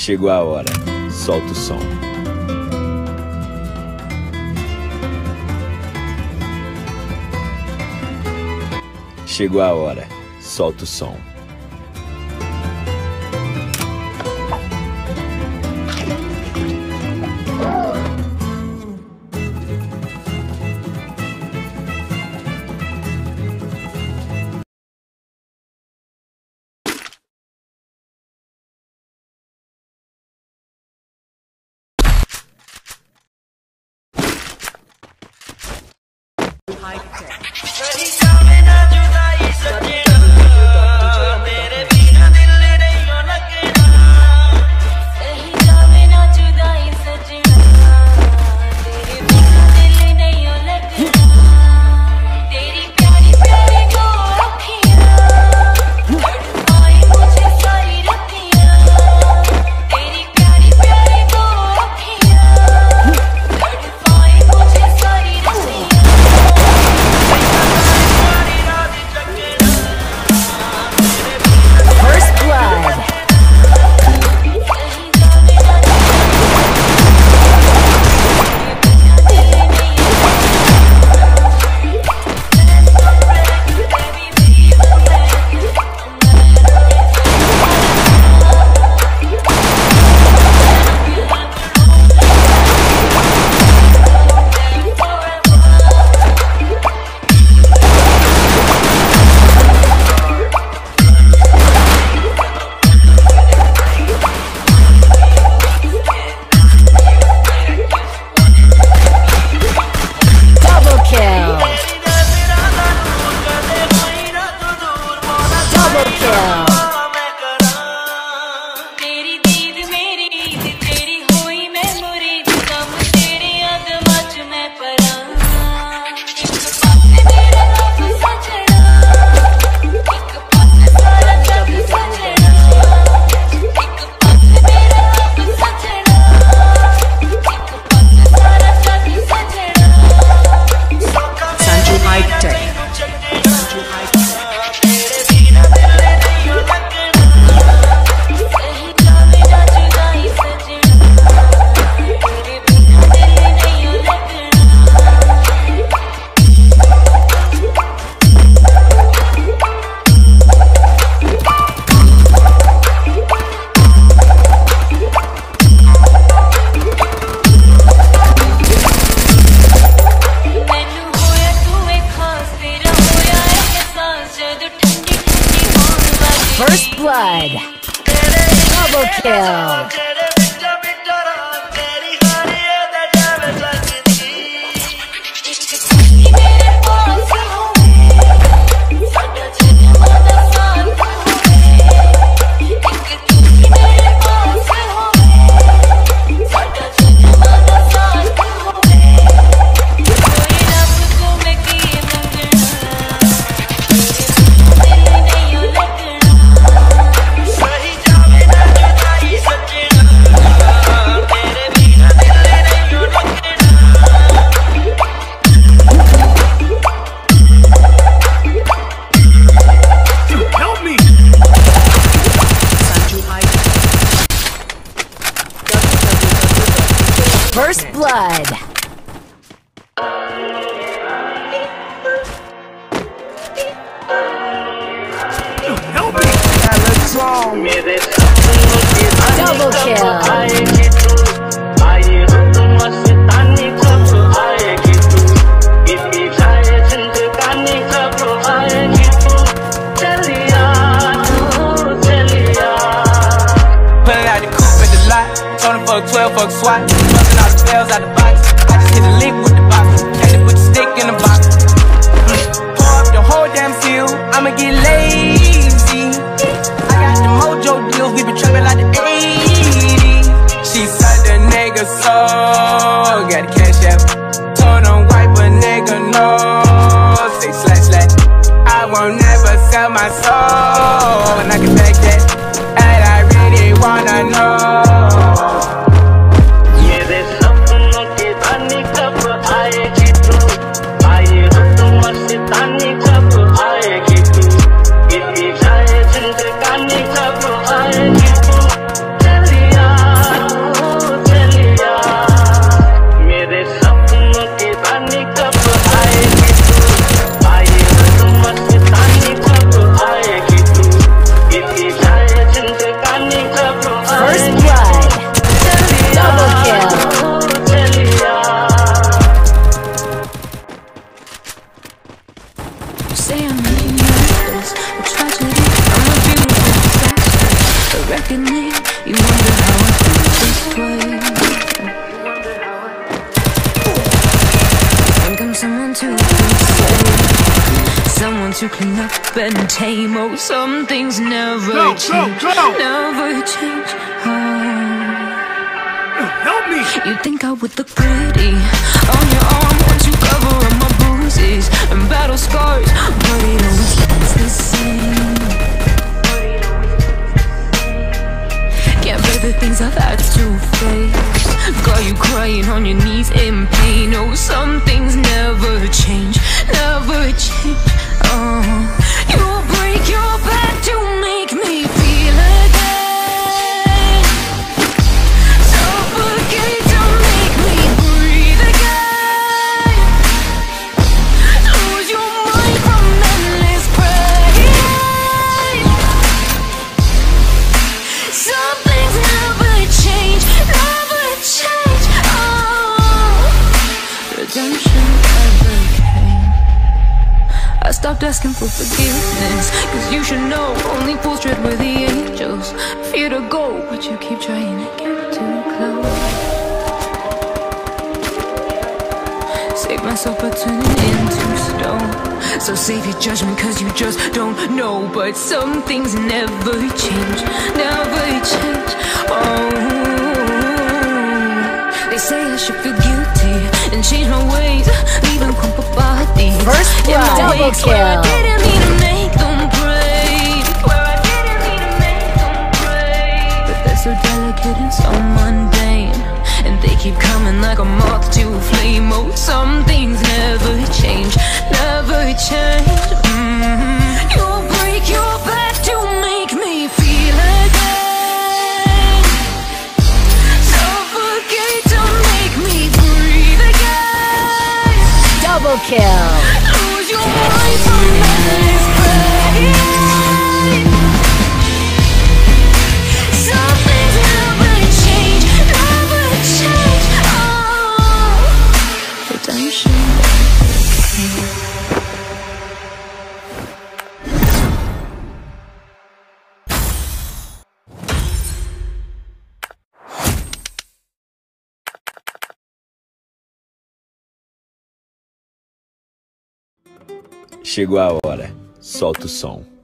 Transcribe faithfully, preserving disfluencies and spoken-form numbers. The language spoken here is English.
Chegou a hora, solta o som. Chegou a hora, solta o som. First blood. Double kill. First blood. Help me! Double kill. twelve fuck SWAT, busting all the bells out the box. I just hit a lick with the box, had to put the stick in the box. Mm. Pour up the whole damn seal, I'ma get lazy. I got the mojo deals, we been trapping like the eighties. She said the nigga so got the cash out. Told him wipe a nigga no, say slash slash. I won't never sell my soul, and I can back that. And I really wanna know. Chaliya say I'm making useless, a tragedy, I'm a beautiful disaster, a reckoning. You wonder how I feel this way. Think I'm someone to save, someone to clean up and tame. Oh, some things never Go, change, go, go. never change. Oh. Help me! You think I would look pretty on your arm once you cover up my bruises and battle scars, but it always stays the same. Can't bear the things I've had to face. Got you crying on your knees in pain. Oh, some things never change, never change. Oh, you'll break your back to make me feel again. Suffocate to make me breathe again. Lose your mind from endless pain. Some things never change, never change. Oh, redemption never came. I stopped asking for forgiveness, cause you should know only fools tread where the angels fear to go, but you keep trying to get too close. Save myself by turning into stone. So save your judgment cause you just don't know. But some things never change, never change. Oh, they say I should feel guilty and change my ways, leaving crumpled bodies. First blood. Double Where I kill. didn't mean to make them pray, where I didn't mean to make them pray. But they're so delicate and so mundane, and they keep coming like a moth to a flame. Oh, some things never change, never change. Mm-hmm. You'll break your back to make me feel again. Suffocate to make me breathe again. Double kill. Lose your mind from endless pain. Some things never change, never change. Oh, redemption. Chegou a hora. Solta o som.